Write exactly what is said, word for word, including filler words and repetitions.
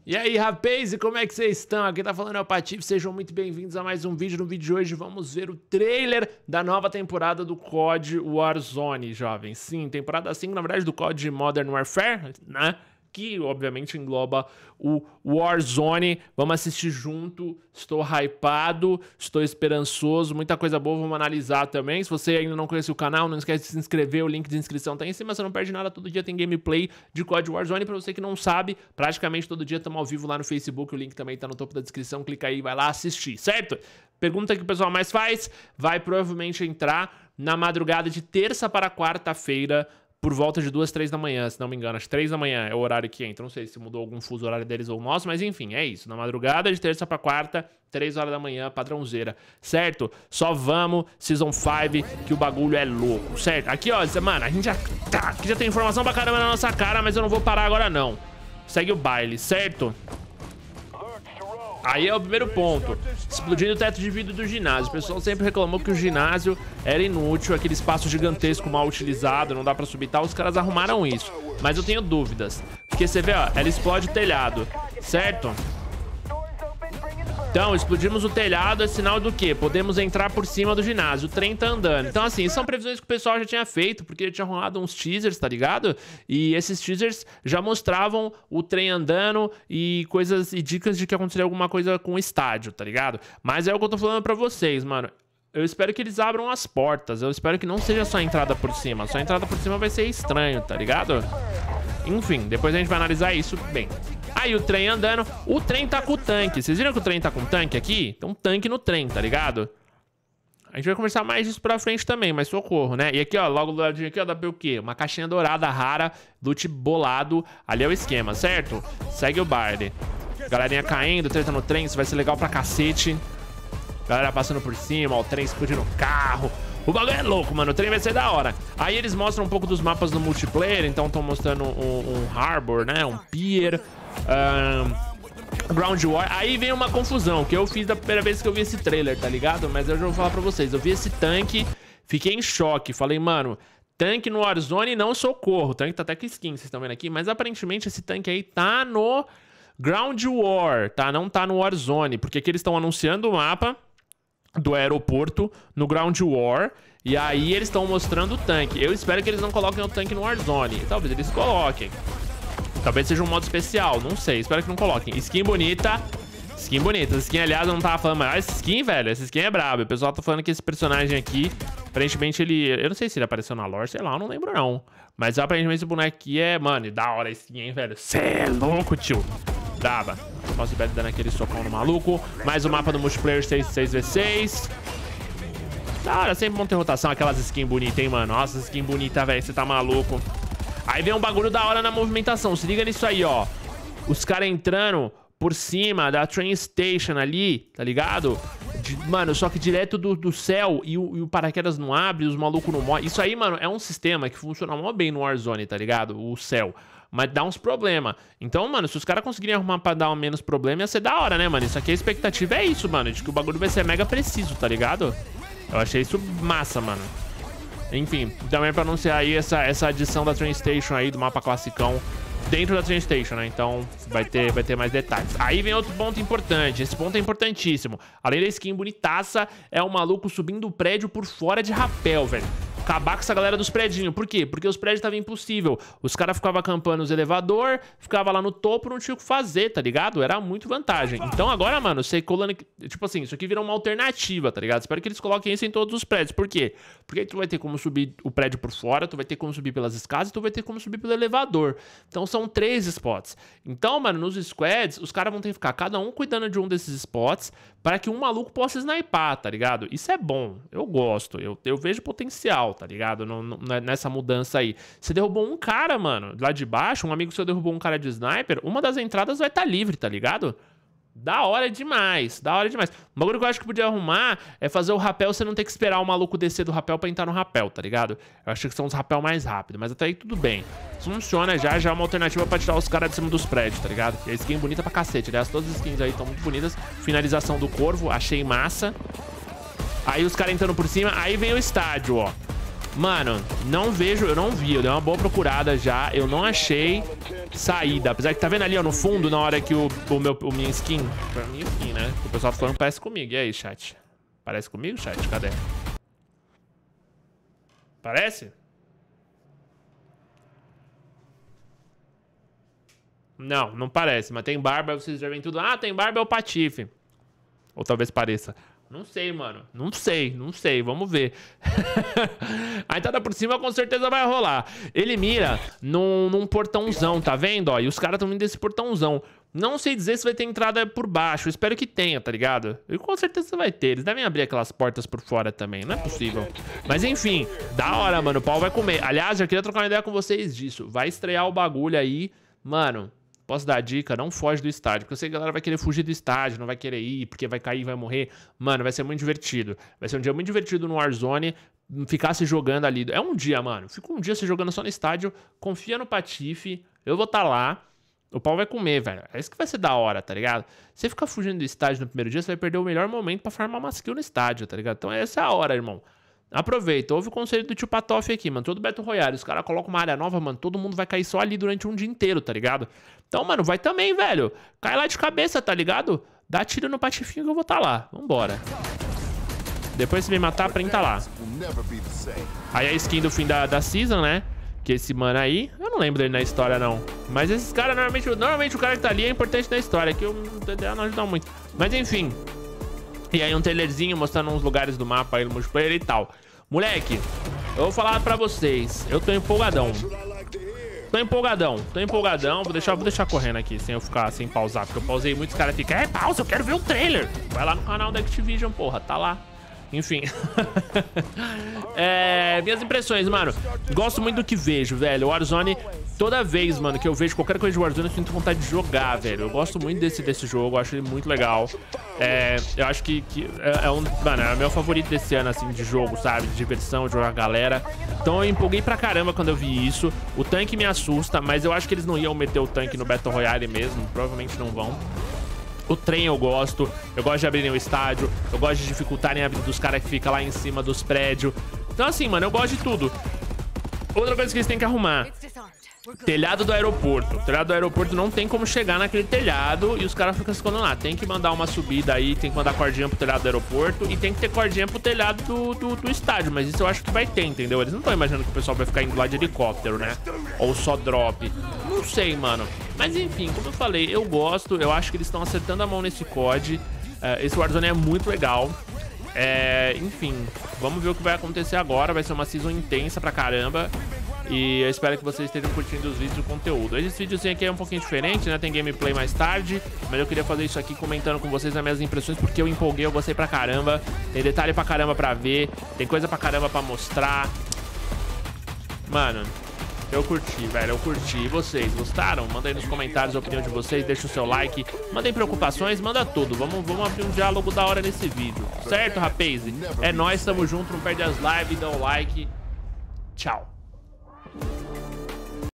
E aí, rapaz, e como é que vocês estão? Aqui tá falando é o Patife, sejam muito bem-vindos a mais um vídeo. No vídeo de hoje vamos ver o trailer da nova temporada do C O D Warzone, jovens. Sim, temporada cinco, na verdade, do C O D Modern Warfare, né? Que, obviamente, engloba o Warzone. Vamos assistir junto. Estou hypado, estou esperançoso. Muita coisa boa, vamos analisar também. Se você ainda não conhece o canal, não esquece de se inscrever. O link de inscrição tá aí em cima, você não perde nada. Todo dia tem gameplay de C O D Warzone. Pra você que não sabe, praticamente todo dia estamos ao vivo lá no Facebook. O link também tá no topo da descrição. Clica aí e vai lá assistir, certo? Pergunta que o pessoal mais faz. Vai provavelmente entrar na madrugada de terça para quarta-feira, por volta de duas, três da manhã, se não me engano. Acho que três da manhã é o horário que entra. Não sei se mudou algum fuso horário deles ou nosso, mas enfim, é isso. Na madrugada de terça pra quarta, três horas da manhã, padrãozeira, certo? Só vamos, Season cinco, que o bagulho é louco, certo? Aqui, ó, mano, a gente já, tá, aqui já tem informação pra caramba na nossa cara, mas eu não vou parar agora, não. Segue o baile, certo? Aí é o primeiro ponto, explodindo o teto de vidro do ginásio. O pessoal sempre reclamou que o ginásio era inútil, aquele espaço gigantesco mal utilizado, não dá pra subir e tal. Os caras arrumaram isso, mas eu tenho dúvidas. Porque você vê, ó, ela explode o telhado, certo? Então, explodimos o telhado, é sinal do quê? Podemos entrar por cima do ginásio, o trem tá andando. Então, assim, são previsões que o pessoal já tinha feito, porque tinha rolado uns teasers, tá ligado? E esses teasers já mostravam o trem andando e coisas e dicas de que aconteceria alguma coisa com o estádio, tá ligado? Mas é o que eu tô falando pra vocês, mano. Eu espero que eles abram as portas, eu espero que não seja só a entrada por cima. Só a entrada por cima vai ser estranho, tá ligado? Enfim, depois a gente vai analisar isso bem. Aí o trem andando, o trem tá com o tanque. Vocês viram que o trem tá com tanque aqui? Tem um tanque no trem, tá ligado? A gente vai conversar mais disso pra frente também, mas socorro, né? E aqui, ó, logo do ladinho aqui, ó, dá pra ver o quê? Uma caixinha dourada rara, loot bolado. Ali é o esquema, certo? Segue o baile. Galerinha caindo, treta no trem, isso vai ser legal pra cacete. Galera passando por cima, ó, o trem explodindo o carro. O bagulho é louco, mano. O trem vai ser da hora. Aí eles mostram um pouco dos mapas do multiplayer. Então estão mostrando um, um harbor, né? Um pier. Um, ground war. Aí vem uma confusão, que eu fiz da primeira vez que eu vi esse trailer, tá ligado? Mas eu já vou falar pra vocês. Eu vi esse tanque, fiquei em choque. Falei, mano, tanque no Warzone não socorro. O tanque tá até com skin, vocês estão vendo aqui. Mas aparentemente esse tanque aí tá no Ground War, tá? Não tá no Warzone. Porque aqui eles estão anunciando o mapa do aeroporto no Ground War. E aí eles estão mostrando o tanque. Eu espero que eles não coloquem o tanque no Warzone. Talvez eles coloquem. Talvez seja um modo especial, não sei. Espero que não coloquem. Skin bonita. Skin bonita. Essa skin, aliás, eu não tava falando, mas essa skin, velho, essa skin é braba. O pessoal tá falando que esse personagem aqui, aparentemente ele... Eu não sei se ele apareceu na lore, sei lá, eu não lembro não. Mas aparentemente esse boneco aqui é... Mano, da hora a skin, hein, velho. Cê é louco, tio. Braba. Nossa, o Beto dando aquele socão no maluco. Mais o mapa do multiplayer seis v seis. Da hora, sempre vão ter rotação. Aquelas skins bonitas, hein, mano. Nossa, skin bonita, velho. Você tá maluco. Aí vem um bagulho da hora na movimentação. Se liga nisso aí, ó. Os caras entrando por cima da train station ali, tá ligado? De, mano, só que direto do, do céu e o, e o paraquedas não abre, os malucos não morrem. Isso aí, mano, é um sistema que funciona mó bem no Warzone, tá ligado? O céu. Mas dá uns problemas. Então, mano, se os caras conseguirem arrumar pra dar menos problema, ia ser da hora, né, mano? Isso aqui, a expectativa é isso, mano. De que o bagulho vai ser mega preciso, tá ligado? Eu achei isso massa, mano. Enfim, também pra anunciar aí essa, essa adição da train station aí, do mapa classicão, dentro da train station, né? Então vai ter, vai ter mais detalhes. Aí vem outro ponto importante. Esse ponto é importantíssimo. Além da skin bonitaça, é o maluco subindo o prédio por fora de rapel, velho. Acabar com essa galera dos predinhos. Por quê? Porque os prédios estavam impossível. Os caras ficavam acampando nos elevador, ficava lá no topo, não tinha o que fazer, tá ligado? Era muito vantagem. Então agora, mano, você colando... Tipo assim, isso aqui virou uma alternativa, tá ligado? Espero que eles coloquem isso em todos os prédios. Por quê? Porque aí tu vai ter como subir o prédio por fora, tu vai ter como subir pelas escadas e tu vai ter como subir pelo elevador. Então são três spots. Então, mano, nos squads, os caras vão ter que ficar cada um cuidando de um desses spots para que um maluco possa snipar, tá ligado? Isso é bom. Eu gosto. Eu, eu vejo potencial, tá ligado? No, no, nessa mudança aí. Você derrubou um cara, mano, lá de baixo, um amigo seu derrubou um cara de sniper, uma das entradas vai estar livre, tá ligado? Da hora demais, da hora demais. O bagulho que eu acho que podia arrumar é fazer o rapel, você não ter que esperar o maluco descer do rapel pra entrar no rapel, tá ligado? Eu acho que são os rapel mais rápidos, mas até aí tudo bem. Isso funciona já, já é uma alternativa pra tirar os caras de cima dos prédios, tá ligado? E a skin bonita pra cacete, aliás, todas as skins aí estão muito bonitas. Finalização do corvo, achei massa. Aí os caras entrando por cima, aí vem o estádio, ó. Mano, não vejo, eu não vi, eu dei uma boa procurada já, eu não achei saída. Apesar que tá vendo ali, ó, no fundo, na hora que o, o meu, o minha skin, foi a minha skin, né? O pessoal tá falando parece comigo. E aí, chat? Parece comigo, chat? Cadê? Parece? Não, não parece, mas tem barba, vocês já veem tudo. Ah, tem barba, é o Patife. Ou talvez pareça. Não sei, mano. Não sei, não sei. Vamos ver. A entrada por cima com certeza vai rolar. Ele mira num, num portãozão, tá vendo? Ó, e os caras estão vindo desse portãozão. Não sei dizer se vai ter entrada por baixo. Eu espero que tenha, tá ligado? E com certeza vai ter. Eles devem abrir aquelas portas por fora também. Não é possível. Mas enfim, da hora, mano. O pau vai comer. Aliás, eu queria trocar uma ideia com vocês disso. Vai estrear o bagulho aí. Mano... Posso dar a dica? Não foge do estádio. Porque eu sei que a galera vai querer fugir do estádio, não vai querer ir, porque vai cair, vai morrer. Mano, vai ser muito divertido. Vai ser um dia muito divertido no Warzone, ficar se jogando ali. É um dia, mano. Fica um dia se jogando só no estádio, confia no Patife, eu vou estar tá lá, o pau vai comer, velho. É isso que vai ser da hora, tá ligado? Você ficar fugindo do estádio no primeiro dia, você vai perder o melhor momento pra farmar uma skill no estádio, tá ligado? Então essa é a hora, irmão. Aproveita, ouve o conselho do tio Patoff aqui, mano. Todo Battle Royale, os caras colocam uma área nova, mano. Todo mundo vai cair só ali durante um dia inteiro, tá ligado? Então, mano, vai também, velho. Cai lá de cabeça, tá ligado? Dá tiro no patifinho que eu vou tá lá. Vambora. Depois se me matar, printa lá. Aí a skin do fim da, da season, né? Que esse mano aí, eu não lembro dele na história, não. Mas esses caras, normalmente, normalmente o cara que tá ali é importante na história. Que eu não ajuda muito. Mas enfim. E aí um trailerzinho mostrando uns lugares do mapa aí no multiplayer e tal. Moleque, eu vou falar pra vocês. Eu tô empolgadão. Tô empolgadão, tô empolgadão. Vou deixar, vou deixar correndo aqui, sem eu ficar, sem pausar. Porque eu pausei e muitos caras ficam, é, pausa, eu quero ver o trailer. Vai lá no canal da Activision, porra, tá lá. Enfim. É, minhas impressões, mano. Gosto muito do que vejo, velho. O Warzone, toda vez, mano, que eu vejo qualquer coisa de Warzone, eu sinto vontade de jogar, velho. Eu gosto muito desse, desse jogo, eu acho ele muito legal. É, eu acho que, que é, é um, mano, é o meu favorito desse ano, assim, de jogo, sabe? De diversão, de jogar com a galera. Então eu empolguei pra caramba quando eu vi isso. O tanque me assusta, mas eu acho que eles não iam meter o tanque no Battle Royale mesmo. Provavelmente não vão. O trem eu gosto, eu gosto de abrirem o estádio, eu gosto de dificultarem a vida dos caras que ficam lá em cima dos prédios. Então assim, mano, eu gosto de tudo. Outra coisa que eles têm que arrumar: telhado do aeroporto. O telhado do aeroporto não tem como chegar naquele telhado e os caras ficam se escondendo lá. Tem que mandar uma subida aí, tem que mandar cordinha pro telhado do aeroporto e tem que ter cordinha pro telhado do, do, do estádio. Mas isso eu acho que vai ter, entendeu? Eles não estão imaginando que o pessoal vai ficar indo lá de helicóptero, né? Ou só drop. Não sei, mano. Mas enfim, como eu falei, eu gosto. Eu acho que eles estão acertando a mão nesse C O D. Uh, esse Warzone é muito legal. É, enfim, vamos ver o que vai acontecer agora. Vai ser uma season intensa pra caramba. E eu espero que vocês estejam curtindo os vídeos e o conteúdo. Esse videozinho aqui é um pouquinho diferente, né? Tem gameplay mais tarde. Mas eu queria fazer isso aqui comentando com vocês as minhas impressões, porque eu empolguei, eu gostei pra caramba. Tem detalhe pra caramba pra ver. Tem coisa pra caramba pra mostrar. Mano, eu curti, velho, eu curti. E vocês, gostaram? Manda aí nos comentários a opinião de vocês, deixa o seu like. Mandem preocupações, manda tudo. Vamos, vamos abrir um diálogo da hora nesse vídeo. Certo, rapaz? É nóis, tamo junto, não perde as lives, dá o like. Tchau.